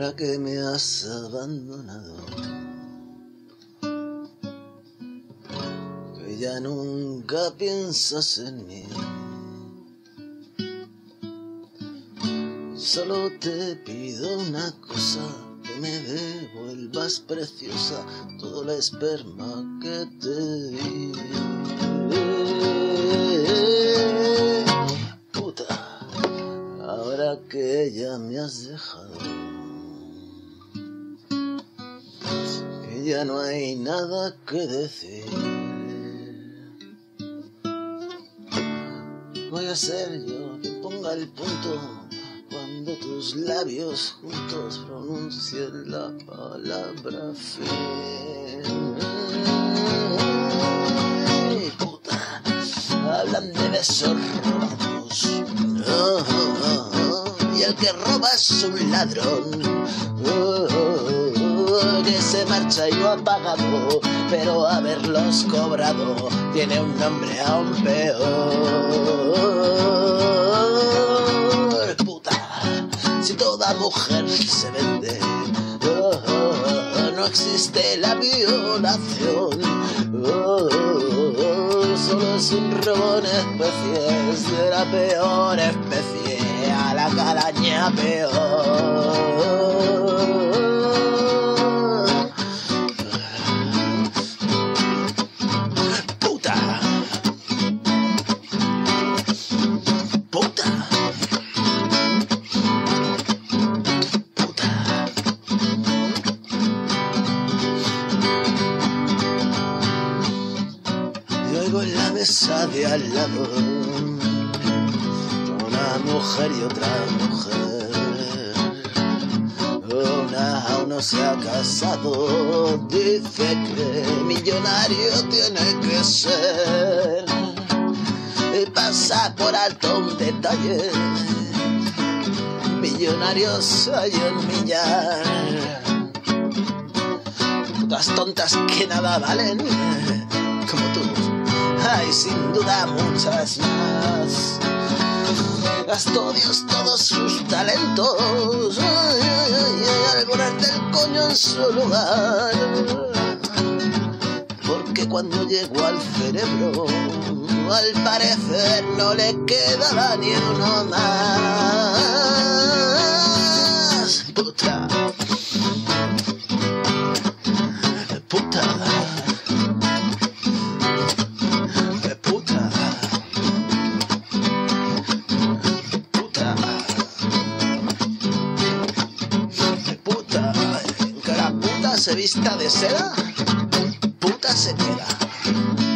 ahora que me has abandonado, que ya nunca piensas en mí, solo te pido una cosa, que me devuelvas preciosa todo el esperma que te di. Puta, ahora que ya me has dejado, que ya no hay nada que decir, voy a ser yo quien ponga el punto cuando tus labios juntos pronuncien la palabra fin. Puta, hablan de besos robados, y el que roba es un ladrón, que se marcha y no ha pagado, pero haberlos cobrado tiene un nombre aún peor. Puta, si toda mujer se vende, no existe la violación, solo es un robo en especies de la peor especie a la calaña peor. En la mesa de al lado, una mujer y otra mujer, una aún no se ha casado, dice que millonario tiene que ser, y pasa por alto un detalle, millonarios hay un millar, putas tontas que nada valen, como tú. Hay sin duda muchas más. Gastó Dios todos sus talentos, al ponerte el coño en su lugar, porque cuando llegó al cerebro, al parecer no le quedaba ni uno más. Puta, puta, se vista de seda, puta se queda.